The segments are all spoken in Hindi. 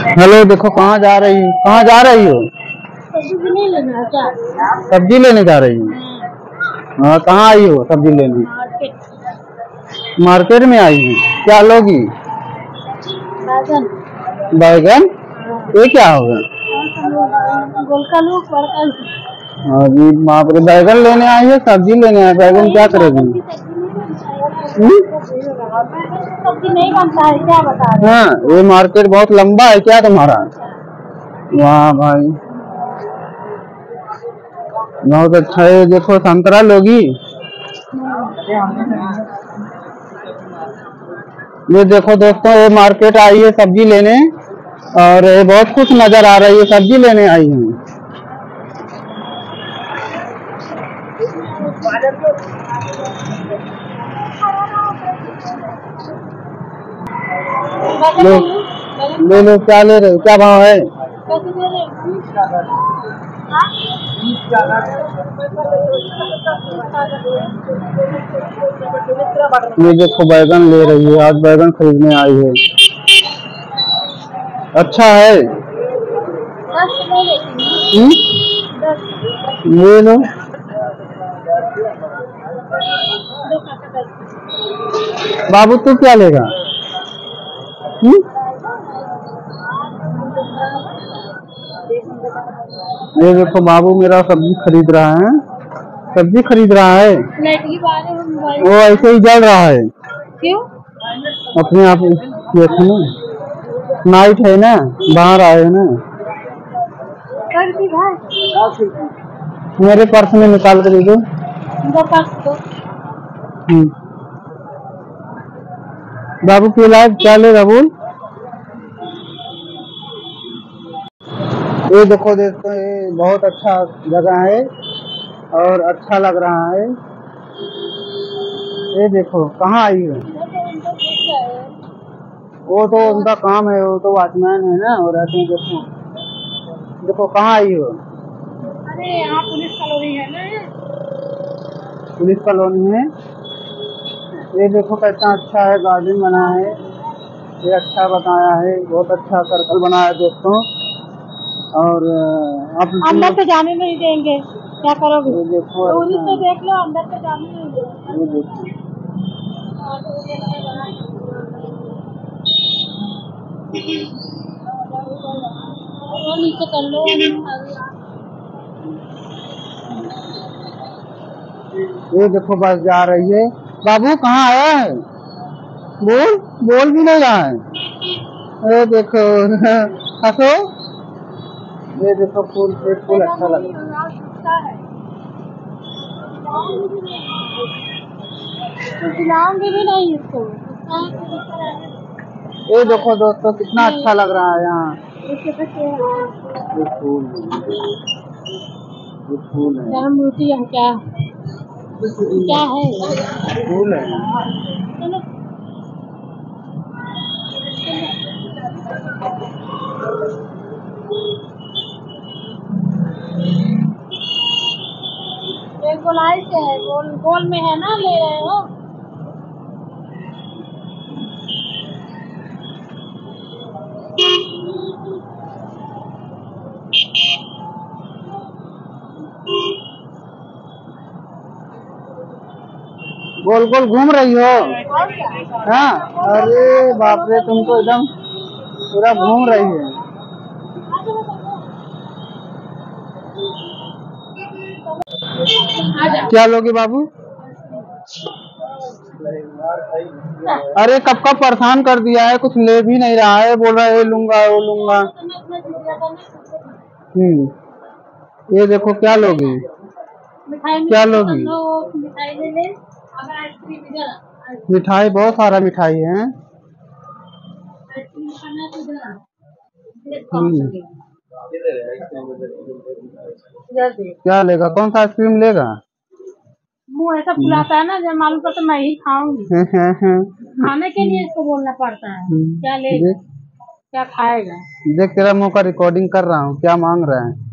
हेलो, देखो कहाँ जा रही हो? कहाँ जा रही हो? सब्जी लेना क्या? सब्जी लेने जा रही हो? हाँ, कहाँ आई हो सब्जी लेने? मार्केट में आई हो। क्या लोगी? बैगन। बैगन? ये क्या होगा? अभी बाप रे, बैगन लेने आई है, सब्जी लेने आई? बैगन क्या करेगी? सब्जी नहीं बनता है क्या बता रहे? हाँ, ये मार्केट बहुत लंबा है क्या तुम्हारा? वाह भाई, बहुत अच्छा है। देखो संतरा लोगी? ये देखो दोस्तों, ये मार्केट आई है सब्जी लेने और ये बहुत खुश नजर आ रही है, सब्जी लेने आई है। ले लो, क्या ले रहे हो? क्या भाव है? ये देखो बैगन ले रही है, आज बैगन खरीदने आई है। अच्छा है। ले लो। बाबू तू क्या लेगा? ये देखो बाबू मेरा सब्जी खरीद रहा है, सब्जी खरीद रहा है। वो ऐसे ही जल रहा है। क्यों? अपने आप देखो, नाइट है ना, बाहर आए ना। मेरे पर्स में निकाल कर दे दो। बाबू केला क्या लेगा बोल? ये देखो दोस्तों, ये बहुत अच्छा जगह है और अच्छा लग रहा है। ये देखो कहाँ आई हो? वो तो उनका काम है, वो तो वॉचमैन है ना, वो रहते हैं। देखो देखो कहाँ आई हो? अरे यहाँ पुलिस कॉलोनी है ना। पुलिस कॉलोनी है। ये देखो कितना अच्छा है, गार्डन बना है, ये अच्छा बताया है, बहुत अच्छा सर्कल बना है दोस्तों। और आप अंदर तो जाने नहीं देंगे, क्या करोगे? ये देखो पुलिस तो देख लो, अंदर तो जाने नहीं देंगे। ये देखो, वो नीचे कर लो। ये देखो बस जा रही है। बाबू कहाँ आया है? बोल, बोल भी नहीं रहा है। ये देखो हंसो। ये देखो फूल, एक फूल अच्छा लग रहा है। खिलाऊंगी भी नहीं इसको। ये देखो दोस्तों कितना अच्छा लग रहा है यहाँ। ये फूल, ये फूल है। क्या मूर्ति है? क्या क्या है? फूल है। एक गोलाई से है, गोल गोल में है ना, ले रहे हो? गोल गोल घूम रही हो? हाँ, अरे बाप रे, तुम तो एकदम पूरा घूम रही है। क्या लोगे बाबू? अरे कब का परेशान कर दिया है, कुछ ले भी नहीं रहा है, बोल रहा है ये लूंगा वो लूंगा। ये देखो क्या लोगी? क्या लोगी? मिठाई ले ले, अगर आइसक्रीम इधर। मिठाई बहुत सारा मिठाई है। आइसक्रीम खाना तो क्या लेगा? कौन सा आइसक्रीम लेगा? मुँह ऐसा फुलाता है ना, जब मालूम पड़ता मैं ही खाऊंगी। खाने के लिए इसको बोलना पड़ता है। क्या लेगा, क्या खाएगा? देख तेरा मुंह का रिकॉर्डिंग कर रहा हूँ, क्या मांग रहा है?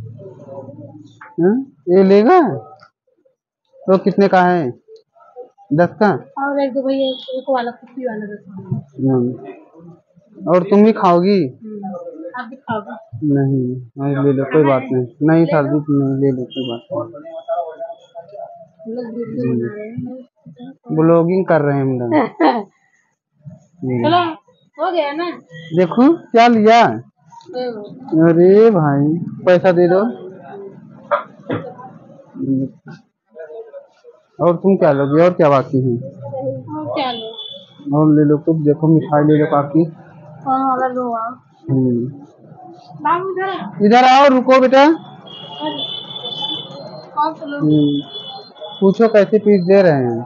ये लेगा? तो कितने का है? 10 का? और एक दो भैया, एक वाला कुर्सी वाला। और तुम भी खाओगी? आप दिखाओगे? नहीं नहीं ले लो कोई बात नहीं, नहीं सर्दी तो नहीं, ले लो कोई बात नहीं। ब्लॉगिंग कर रहे हैं हम लोग। चलो हो गया ना। देखो क्या लिया। अरे भाई पैसा दे दो। और तुम क्या लोगे, और क्या बाकी है? और क्या लो? और ले लो कुछ, देखो मिठाई ले लो काफी। कौन वाला लो आप? बाबू इधर आओ, रुको बेटा। कौन सा लो? पूछो कैसे पीस दे रहे हैं।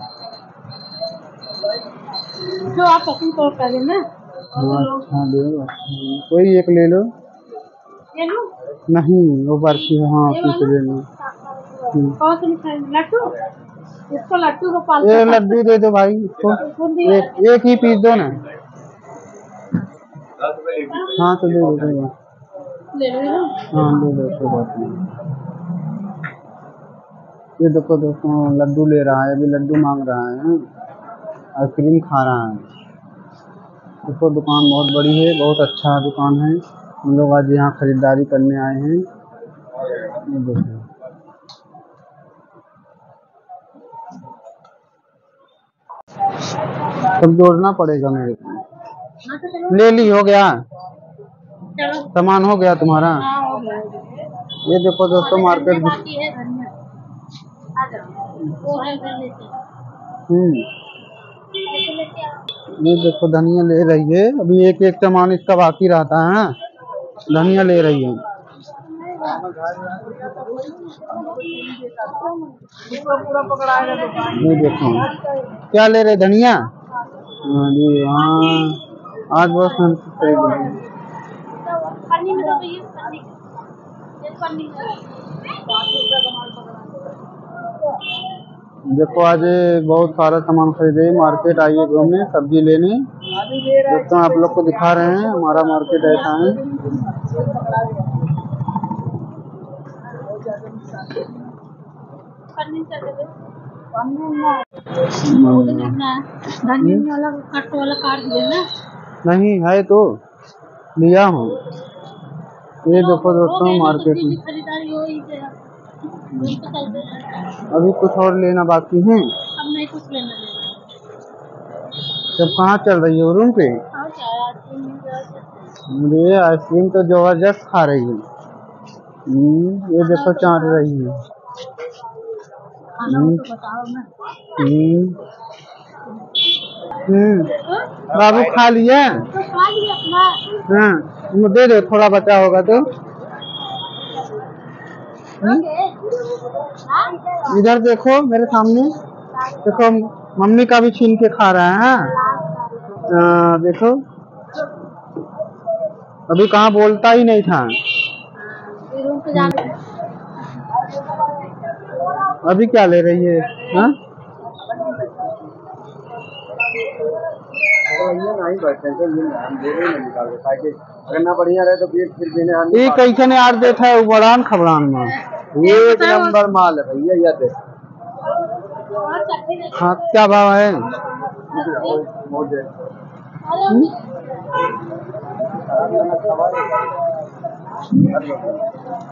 जो आप पसंद करो कर ना। हाँ ले लो, कोई एक ले लो। ये लो? नहीं वो बर्फी, हाँ पीस ले लो। कौन सी मिठाई? लड्डू? इसको लड्डू को पाल। ये लड्डू दे दो भाई इसको, एक ही पीस दो ना। हाँ तो ले लो कोई बात। ले लो। हाँ ले लो कोई बात नहीं। ये देखो दोस्तों लड्डू ले रहा है, अभी लड्डू मांग रहा है, आइसक्रीम खा रहा है। देखो दुकान बहुत बड़ी है, बहुत अच्छा दुकान है। हम लोग आज यहाँ खरीदारी करने आए हैं। ये देखो सब जोड़ना पड़ेगा मेरे को। ले ली, हो गया सामान, हो गया तुम्हारा। ये देखो दोस्तों मार्केट। ये देखो धनिया ले रही है, अभी एक एक सामान इसका बाकी रहता है, धनिया ले रही है। ये देखो क्या ले रहे, धनिया। हाँ आज बहुत देखो आज बहुत सारा सामान खरीदे, मार्केट आइए घूमने, सब्जी लेने। दोस्तों आप लोग को दिखा रहे हैं हमारा मार्केट ऐसा है। नहीं है तो लिया हूँ। ये देखो दोस्तों मार्केट में अभी कुछ और लेना बाकी है। अब नहीं कुछ लेना। जब कहाँ चल रही है, रूम पे? मुझे आइसक्रीम तो जबरदस्त खा रही है। ये देखो चाट रही है। बाबू खा लिया? हाँ दे दो, थोड़ा बचा होगा तो। इधर देखो मेरे सामने, देखो मम्मी का भी छीन के खा रहा है। देखो अभी कहाँ बोलता ही नहीं था। अभी क्या ले रही है? हाँ अगर ना बढ़िया रहे तो फिर कैसे ने यार देखा है उबड़ान खबरान में, एक नंबर माल है भैया। यह देख हाँ क्या भाव है?